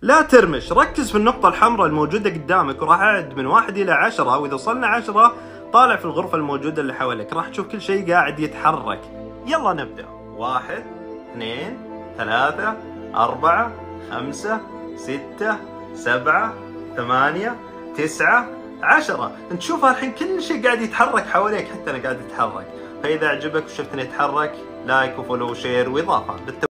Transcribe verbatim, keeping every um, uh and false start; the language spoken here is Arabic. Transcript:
لا ترمش، ركز في النقطة الحمراء الموجودة قدامك وراح أعد من واحد إلى عشرة، وإذا وصلنا عشرة طالع في الغرفة الموجودة اللي حواليك، راح تشوف كل شيء قاعد يتحرك. يلا نبدأ. واحد، اثنين، ثلاثة، أربعة، خمسة، ستة، سبعة، ثمانية، تسعة، عشرة. انت شوفها الحين كل شيء قاعد يتحرك حواليك، حتى أنا قاعد أتحرك. فإذا أعجبك وشفتني أتحرك لايك وفولو وشير وإضافة.